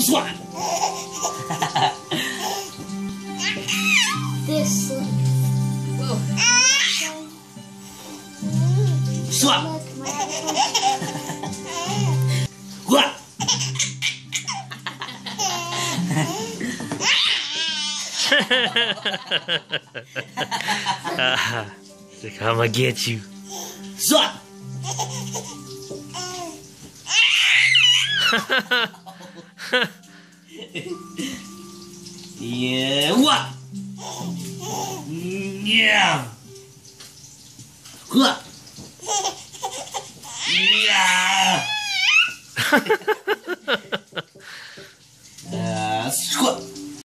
Swat. This. Whoa. Swat. What? Look, I'ma get you. Swat. Yeah, what? Yeah. What? Yeah.